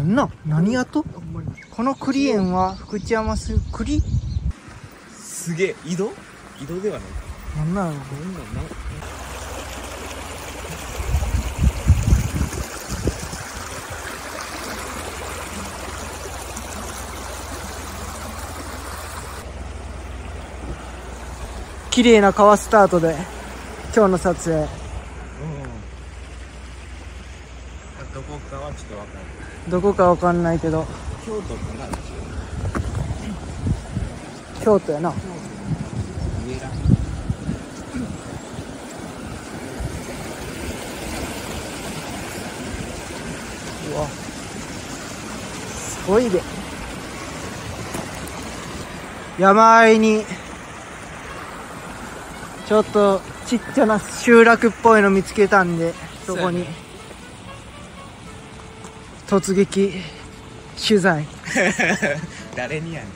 何跡？この栗園は福知山市栗？ すげえ、井戸ではない。 なんなの？綺麗な川スタートで今日の撮影。 どこかはちょっとわかんない。 どこかわかんないけど京都かな。 京都やな。 上ら。 うわ、すごいで。山あいにちょっとちっちゃな集落っぽいの見つけたんで、そこに突撃取材。 誰にやねん。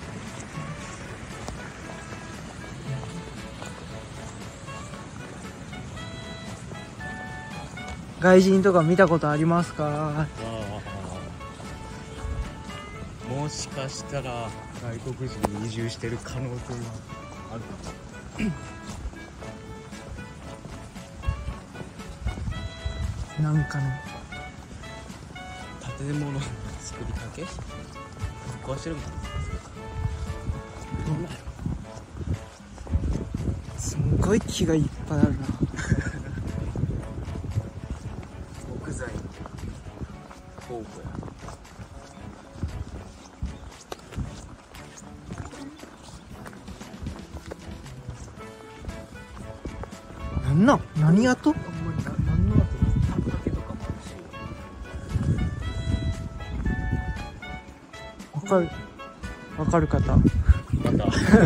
外人とか見たことありますか？ もしかしたら外国人に移住してる可能性はあるかも。 なんかの建物の作りかけ壊してるみたいな。 すんごい木がいっぱいあるな。 木材の倉庫や。 何跡？ 何の跡？竹とかもあるし。 わかる方。 また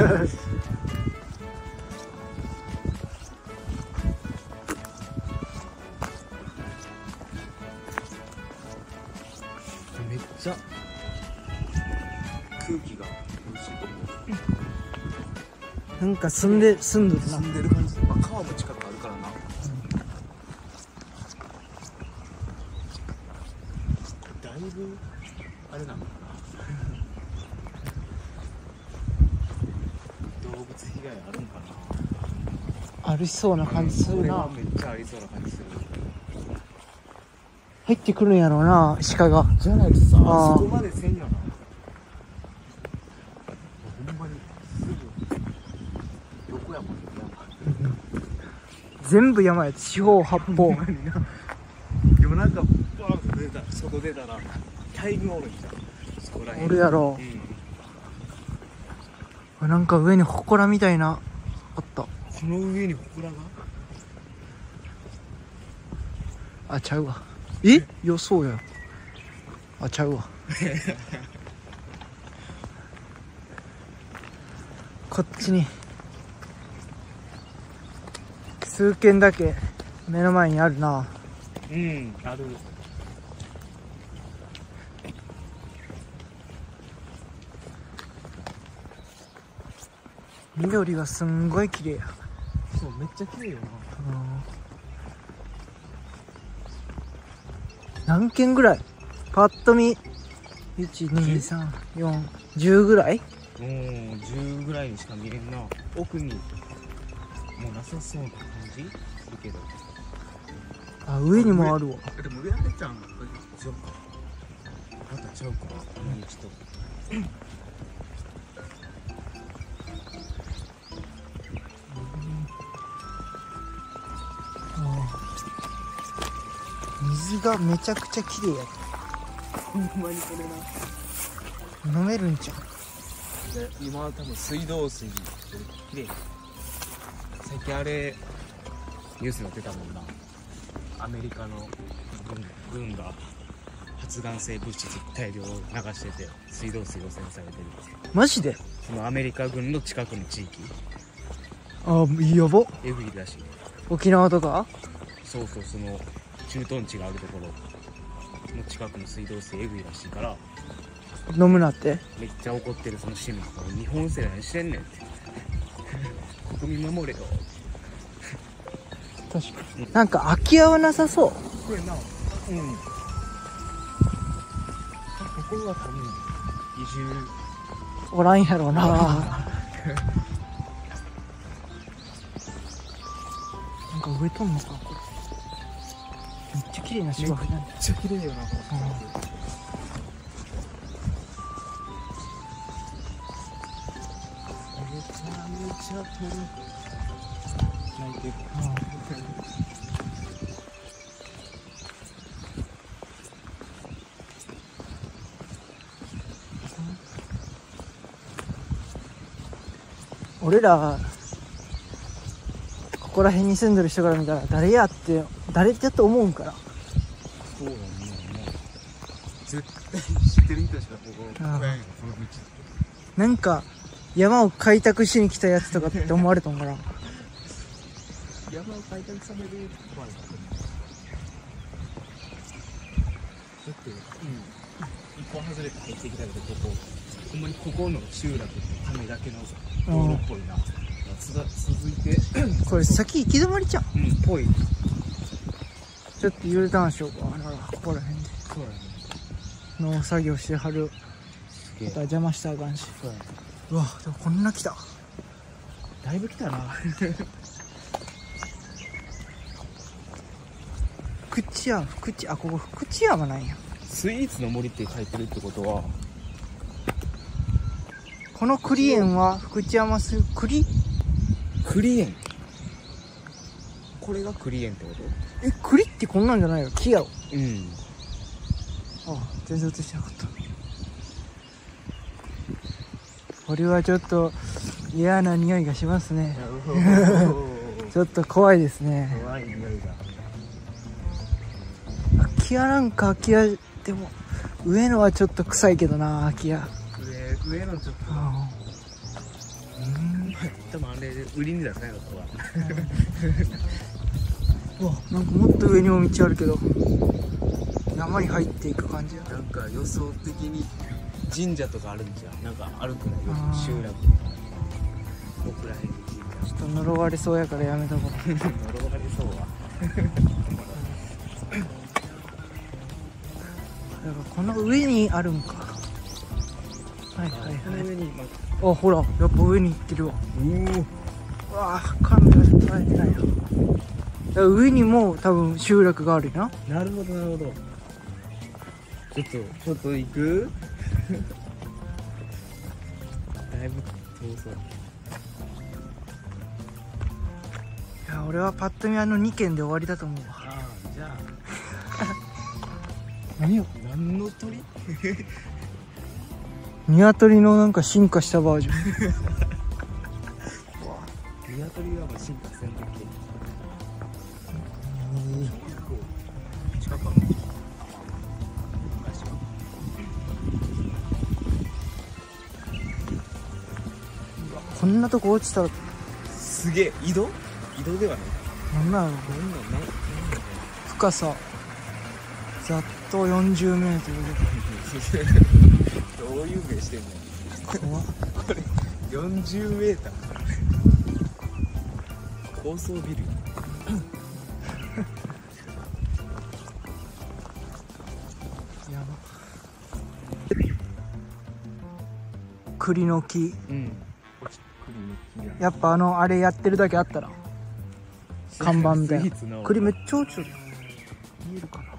めっちゃ空気が美味しいと思う。 なんか住んでるな。 住んでる感じ。まあ川も近くあるからな。だいぶあれなのかな。動物被害あるんかな。 ありそうな感じするな。 これはめっちゃありそうな感じする。 入ってくるんやろうな、鹿が。 じゃないとさ、 あーそこまでせんよな。ほんまにすぐ横やもんね。 全部山や。四方八方。 夜中バーンと出た、外出たら大群おるんじゃん。そこら辺おるやろ。なんか上に祠みたいなあった。 この上に祠が。 あ、ちゃうわ。予想や。あ、ちゃうわ。こっちに数軒だけ目の前にあるな。 うん、ある。 緑がすんごい綺麗や。 そう、めっちゃ綺麗よな。 何軒ぐらい？パッと見1,2,3,4,10ぐらい？ もう10ぐらいにしか見えんな。奥にもうなさそうな感じするけど。 あ、上にもあるわ。 でも上あれちゃうん。ちゃうか。またちゃうか。何ちょっと。 水がめちゃくちゃ綺麗や。 ほんまにこれな。 飲めるんちゃう？ で今は多分水道水で綺麗。最近あれニュースになってたもんな。アメリカの軍が発がん性物質大量流してて水道水汚染されてるって。 マジで？ そのアメリカ軍の近くの地域あ、やば。 えぐいらしい。 沖縄とか？ そうそう、その駐屯地があるところの近くの水道水えぐいらしいから飲むなって。 めっちゃ怒ってるその市民が日本政府何してんねんって国民守れよ。 確かに。なんか空き家はなさそう。 これな。うん。 こは多分移住おらんやろうな。なんか植えとんのかこれ。めっちゃ綺麗な芝生なんだ。 めっちゃ綺麗よな、このめちゃめちゃ鳥鳴いてる。 俺らここら辺に住んでる人から見たら誰って思うんから。 そうだね、もう絶対知ってる人しかここ来ないの、この道。 なんか山を開拓しに来たやつとかって思われたんかな。 山を開拓されるところだって、一本外れて入ってきたけど、ここほんまにここの集落のためだけの道路っぽいな。続いてこれ先行き止まりじゃん。 ぽい。 ちょっと U ターンしようか。ここら辺でそうだね。 農作業してはる。 すげえ。 邪魔したらあかんし。 そうだね。 うわ、でもこんな来た。 だいぶ来たな。 ここ福知山なんや。 スイーツの森って書いてるってことは、 この栗園は福知山市栗園。これが栗園ってこと？ 栗ってこんなんじゃないよ。木やろ。 うん。 あ、全然映してなかった。これはちょっと嫌な匂いがしますね。ちょっと怖いですね。 怖い匂いが。 空き家なんか空き家でも上のはちょっと臭いけどな。空き家上のちょっと多分あれで売りに出せないのかは。 うわ、なんかもっと上にも道あるけど山に入っていく感じや。 なんか予想的に神社とかあるんじゃん。なんか歩くなよ、集落僕らへんに神社。 ちょっと呪われそうやからやめとこう。 呪われそうは。 だからこの上にあるんか。はいはいはい。 上にあ、ほら、やっぱ上に行ってるわ。 うわあ、カメラで捉えてないな。だから上にも多分集落があるよな。 なるほどなるほど。ちょっと行く？だいぶ遠そう。 いや、俺はパッと見2軒で終わりだと思うわ。 ああ、じゃあ何よ、 何の鳥？ 鶏のなんか進化したバージョン。 鶏が進化せんとき。近くある。 こんなとこ落ちたらすげえ。移動ではない。 なんなの。深さざっと40メートルどういう目してんの？ で。怖っ。 これ40メーター。高層ビル。 やば。栗の木。やっぱあれやってるだけあったら看板みたいな。栗めっちゃ落ちてる。見えるかな。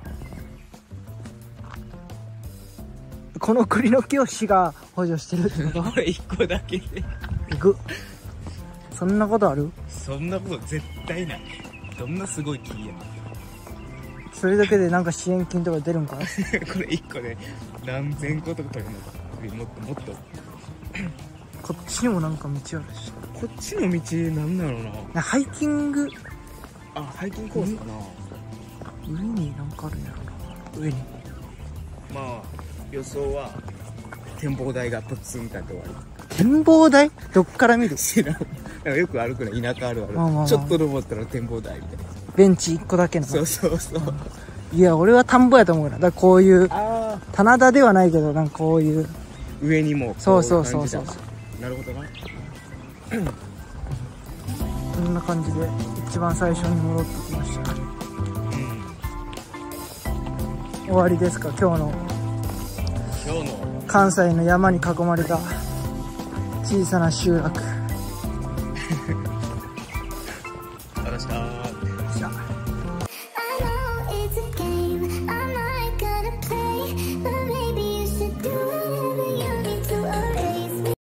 この栗の木を市が補助してるってこと？ これ1個だけでいく。そんなことある？ そんなこと絶対ない。どんなすごい木や。 それだけでなんか支援金とか出るんかな。 これ1個で何千個とか取れるのか。もっとこっちにもなんか道あるし。 こっちの道なんだろうな。 ハイキング。 あ、ハイキングコースかな。 上になんかあるんやろな。上にまあ予想は展望台がポツンとあって終わり。 展望台？どっから見る？ 知らん。なんかよく歩くね、田舎あるある。 まあまあまあちょっと登ったら展望台みたいな。 ベンチ1個だけの。 そうそうそう。 いや、俺は田んぼやと思うな。だからこういう棚田ではないけど、なんかこういう上にもそうそうそうそう。 なるほどな。 こんな感じで一番最初に戻ってきました。終わりですか、今日の関西の山に囲まれた小さな集落